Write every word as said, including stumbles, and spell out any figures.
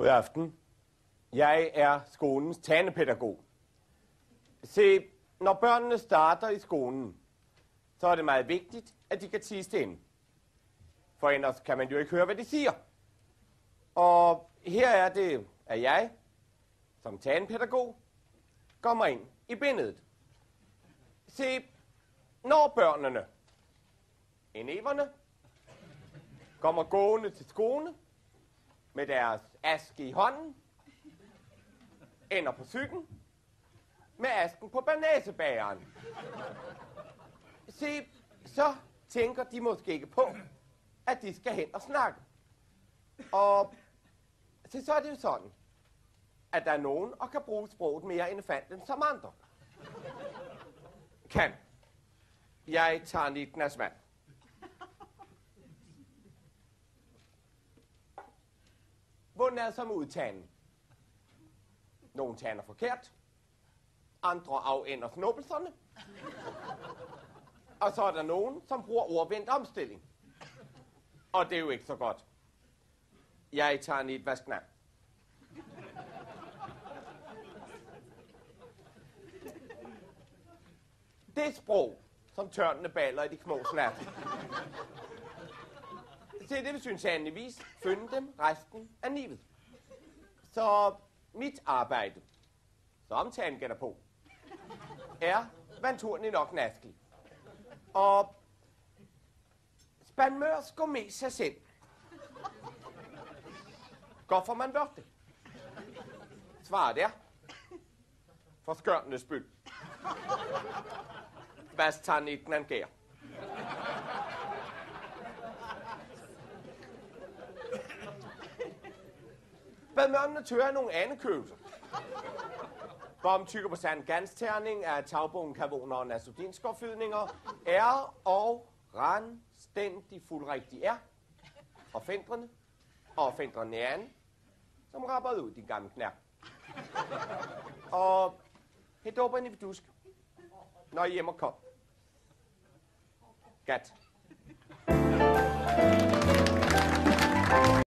God aften. Jeg er skolens tandepædagog. Se, når børnene starter i skolen, så er det meget vigtigt, at de kan tie stille. For ellers kan man jo ikke høre, hvad de siger. Og her er det, at jeg, som tandepædagog, kommer ind i billedet. Se, når børnene, eleverne, kommer gående til skole med deres aske i hånden, ender på cyklen med asken på banasebageren. Se, så tænker de måske ikke på, at de skal hen og snakke. Og se, så er det jo sådan, at der er nogen, og kan bruge sproget mere elefanten som andre. Kan. Jeg tager lige et glas vand. Hvordan er det som udtalen? Nogle taler forkert, andre afender snuppelserne, og så er der nogen, som bruger ordvendt omstilling. Og det er jo ikke så godt. Jeg tager lige et vask vand. Det sprog, som tørnene baller i de små snatter. Se, det vil synes andevis finde dem resten af livet. Så mit arbejde, som tanden gætter på, er vanturligt nok naskelig. Og spandmør skal med sig selv. Godt for man bør det. Svaret er, for skørtenes skyld. Vask tager i den angær. Badmørnene tør nogle andekøvelser. Bom tykker på sand gansterning af tagbogen, kavoner og nasodinskårfydninger er og randstændig fuldrigtig er. Og fændrene og fændrene er an, som rapper ud din gamle knær. Og helt åber en i vidusk, når I hjemme kom. Gat.